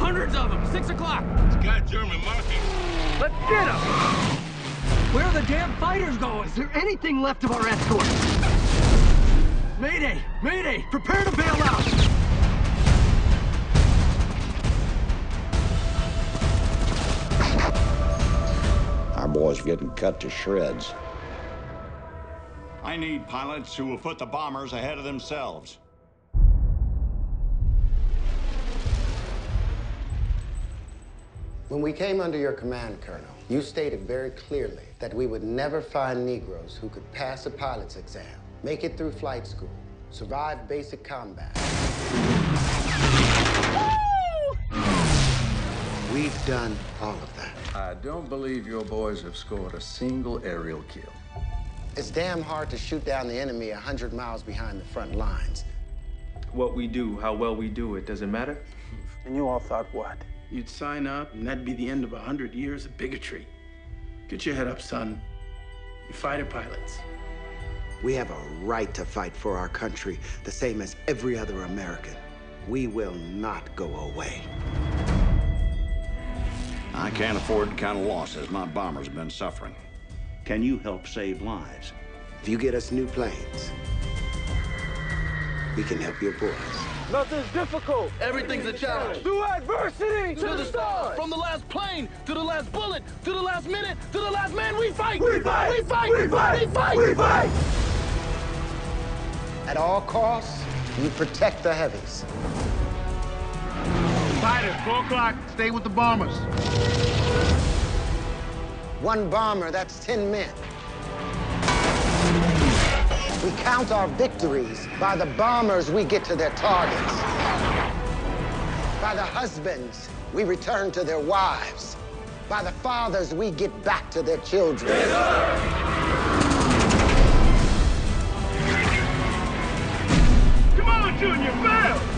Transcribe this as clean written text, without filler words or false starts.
Hundreds of them. 6 o'clock. It's got German markings. Let's get them. Where are the damn fighters going? Is there anything left of our escort? Mayday! Mayday! Prepare to bail out! Our boys are getting cut to shreds. I need pilots who will put the bombers ahead of themselves. When we came under your command, Colonel, you stated very clearly that we would never find Negroes who could pass a pilot's exam, make it through flight school, survive basic combat. We've done all of that. I don't believe your boys have scored a single aerial kill. It's damn hard to shoot down the enemy 100 miles behind the front lines. What we do, how well we do it, does it matter? And you all thought what? You'd sign up, and that'd be the end of 100 years of bigotry. Get your head up, son. You're fighter pilots. We have a right to fight for our country, the same as every other American. We will not go away. I can't afford the kind of losses my bombers have been suffering. Can you help save lives? If you get us new planes, we can help your boys. Nothing's difficult. Everything's a challenge. Through adversity To the stars. From the last plane to the last bullet to the last minute to the last man, we fight. We fight. We fight. We fight. We fight. We fight. At all costs, you protect the heavies. Fighters, 4 o'clock. Stay with the bombers. One bomber, that's 10 men. We count our victories by the bombers we get to their targets. By the husbands we return to their wives. By the fathers we get back to their children. Yes, sir. Come on, Junior, fail!